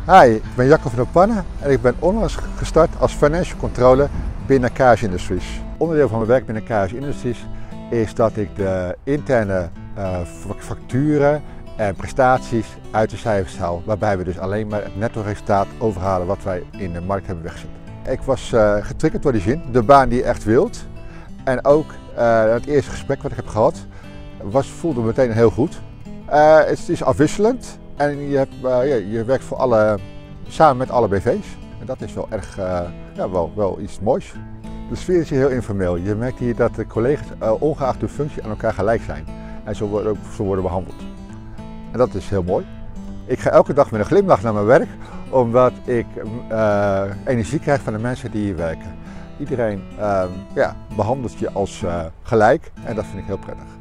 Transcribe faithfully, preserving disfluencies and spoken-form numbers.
Hi, ik ben Jacco van der Pannen en ik ben onlangs gestart als Financial Controller binnen K S Industries. Onderdeel van mijn werk binnen K S Industries is dat ik de interne uh, facturen en prestaties uit de cijfers haal, waarbij we dus alleen maar het netto resultaat overhalen wat wij in de markt hebben weggezet. Ik was uh, getriggerd door die zin, de baan die je echt wilt. En ook uh, het eerste gesprek wat ik heb gehad was, voelde meteen heel goed. Uh, het is afwisselend. En je, hebt, uh, ja, je werkt voor alle, samen met alle B V's. En dat is wel erg, uh, ja, wel, wel iets moois. De sfeer is hier heel informeel. Je merkt hier dat de collega's, uh, ongeacht hun functie, aan elkaar gelijk zijn. En zo worden, ook, zo worden behandeld. En dat is heel mooi. Ik ga elke dag met een glimlach naar mijn werk, omdat ik uh, energie krijg van de mensen die hier werken. Iedereen uh, ja, behandelt je als uh, gelijk en dat vind ik heel prettig.